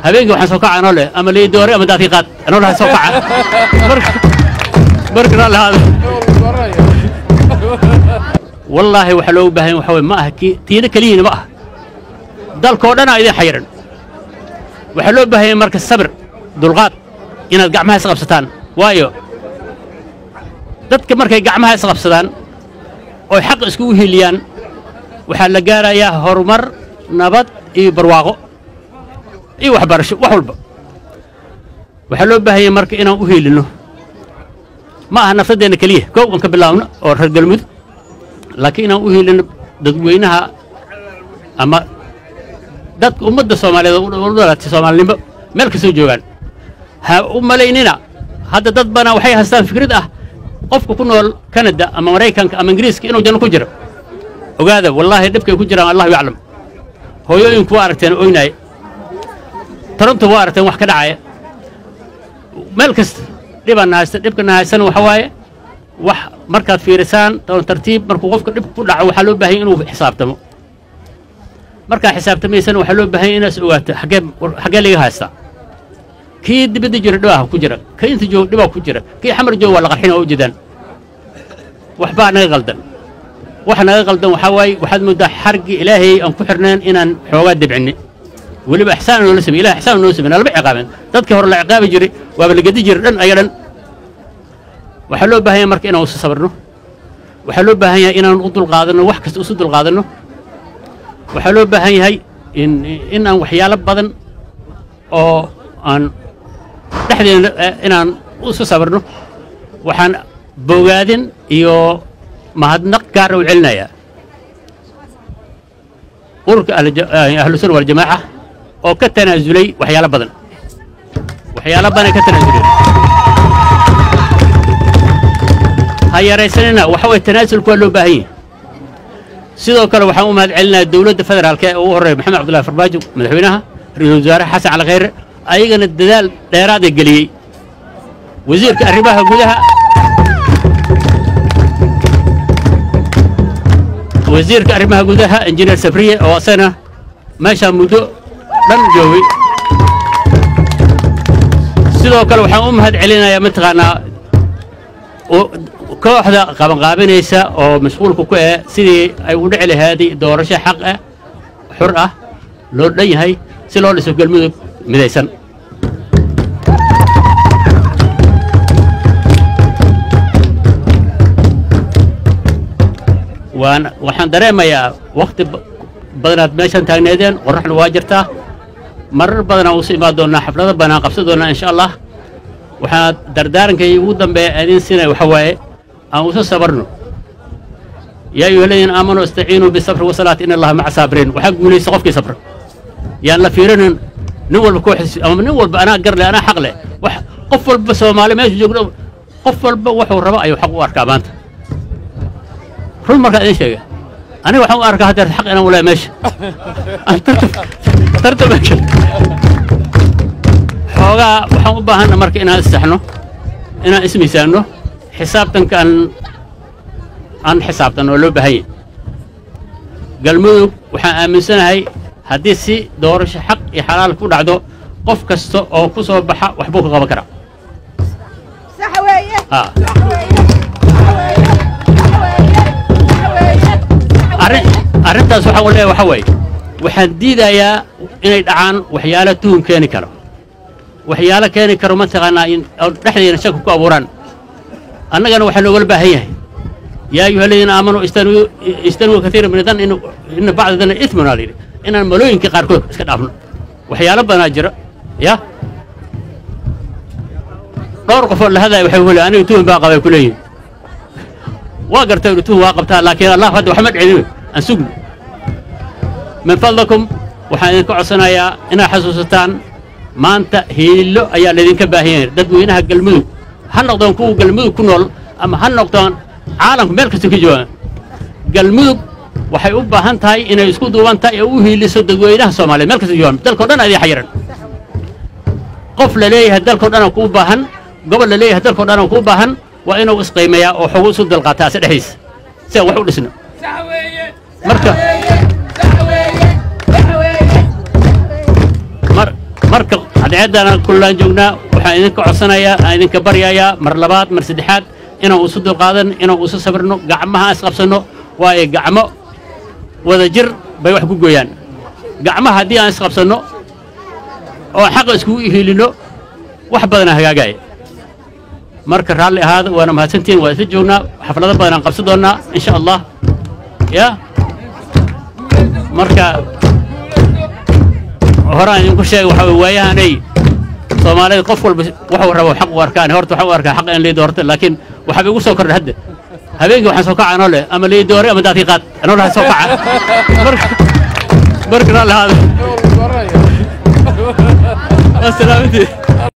هبينك وحن سوكع أنا له أما لي دوري أما دقيقات أنا له سوكع برك هذا والله وحلو بهين وحوي ما هكي تينا كلين بقى دال كودنا إذا حيرن وحلو بهين مركز الصبر دلغات إن القعمها يسقف ستان وايو dadka markay gacmaha isqabsadaan oo xaq isku heliyaan waxa la gaarayaa horumar nabad iyo barwaaqo iyo waxbarasho wax walba waxa loo baahan marka inaan u helino ma aha nafsadeena kaliya koob aan ka bilaawno oo reer galmud laakiin inaan u helino dadweynaha ama dadka ummadda Soomaaliyeed oo dhalatay Soomaalinimo meel ka soo joogan ha u maleynina hadda dad bana waxay haystaan fikrad ah qofku ku nool Canada ama Mareykanka ama Ingiriiska inuu janno ku jiro ogaada wallahi dibkay ku jiraan Allah yaclam hooyooyinku waa aragteen ooynay Toronto waa aragteen wax ka dhacaya meel kasta dhibkana haysan waxa waaye wax markaad fiirisaan tartiib markuu qofka dhib ku dhaco waxa loo baahan inuu xisaabtamo marka xisaabtamaysan waxa loo baahan inaad ogaato xagee laga haystaa kii dibadda jira dhawaa ku jira kii inta joog dhibaa ku jira kii xamar joog waa la qarxin oo jeedaan waxba naga qaldan waxa naga qaldan waxa way waxaad moodaa xarqi ilaahay aan ku xirnaan inaan xoogaa dibcini waliba ihsaan oo la sameeyay ilaahay ihsaan oo sameeyay laba ciqaaban dadkii hore la ciqaabi jiray waa la gadi jiray dhan ayadan waxa loo baahan yahay marka inaan u sabarno waxa loo baahan yahay inaan u dul qaadano wax kasta u dul qaadano waxa loo baahan yahay in aan waxyaalo badan oo aan dhexdeena inaan u sabarno waxaan bogaadin iyo mahadnaq gaar u celinayaa ururka ahlu sunna wal jamaaca oo ka tanaasulay waxyaalo badan ka tanaasulay hayaraysanina waxa way tanaasulku loo baahan yahay sidoo kale waxaan u mahad celinayaa dawladda federaalka ee ugu horeeyay maxamed cabdullaahi farmaajo madaxweynaha ra'iisul wasaaraha xasan cali khayre ayagana dadaal dheeraad ah galiyay wasiirka arrimaha gudaha وزيرك أرمها جودها إنجنير سفرية أو أصلا ماشى مدو لم جوي سلوا كلو حوم هاد علينا يا متغنا وكواحدة قابين يسا أو مسؤول كوكوة سيدي أيود على هذه دورشة حقه حرة لو لي هاي سلوا لسوق المدو مديسن waxaan dareemayaa waqti badanaad meeshan taagneedeen qorraxdu waa jirtaa marar badan oo imaan doona xaflado badan qabsan doona insha Allah waxaan dardaarankay ugu dambeeyay adin sinay waxa waaye aan u sabarno yaa ayyuhalladhina aamanu istaciinu bis-sabri wa salaati inna Allaha ma'a saabiriin waxa guulaysa qofkii sabr yaan la fiirinin nin walba ku xis ama nin walba ana gar leh ana xaq leh wax qof walba Soomaali meesha joogdo qof walba wuxuu rabo ayuu xaq u arkaa maanta run marka idin sheega aniga waxaan u arkaa hadda xaq inaan walaal meesha tartaba xoogaa waxaan u baahanaa marka inaan istaxno inaan ismiisaano xisaabtanka aan xisaabtan oo loo baahan yahay galmudug waxaan aaminsanahay haddii si doorasho xaq iyo xalaal ku dhacdo qof kasta oo ku soo baxa waxbuu ka qaban karaa sax weeye arrintaas waxa uu leeyahay waxa way waxaan diidayaa inay dhacaan waxyaalo tuhun keeni karo waxyaalo keeni karo ma taqaanaa in dhexdeena shaki ku abuuraan annagana waxaa nooga baahan yahay yaa ayyuhalladhiina aamanuu istanuu kathiiran min dhanni inna bacda dhanni ithmun alayhi inaan malooyinka qaarkood iska dhaafno waxyaalo badanaa jira ya dhowr qof oo la hadlaya waxay weli aniga tuhun baa qabay ku leeyihin waa gartay inuu tuhun waa qabtaa laakiin allah hadda waxma dhicin aan sugno min fadlakum waxaan idinka codsanayaa inaad xasuusataan maanta hiilo ayaa laydinka baahan yahay dadweynaha galmudug ha noqdaan kuwa galmudug ku nool ama ha noqdaan caalamka meel kasta ka joogaan galmudug waxay u baahan tahay inay isku duuban tahay oo u hiiliso dadweynaha Soomaaliyeed meel kasta joogaan dalka dhan ay xayiran qof la leeyahay dalka dhan ku baahan gobol la leeyahay dalka dhan ku baahan waa inuu isqiimeeyaa oo xoog isu dalqaataa saddexiis si wax u dhisno marka cadceedana kullaan joognaa waxaan idinka codsanayaa aan idinka baryayaa mar labaad mar saddexaad inaan isu dulqaadan inaan isu sabirno gacmaha is qabsanno waayo gacmo wada jir bay wax ku gooyaan gacmaha haddii aan is qabsanno oo xaqa iskugu ihiilino wax badanaa hagaagaya marka raalli ahaada waana mahadsantihiin waa isla joognaa xaflado badan aan qabsan doonnaa insha allah ya marka horaan idinku sheegay waxa waayahanay soomaalida qof walba wuxuu rabo xaq u arkaan horta waxa u arkaa xaq in lii doorto laakiin waxa igu soo kordhay hadda habeenkii waxaan soo kacaa anoo leh ama lii doore ama daadkii qaad anoo laha soo kaca marka raalli ahaada asalaamtii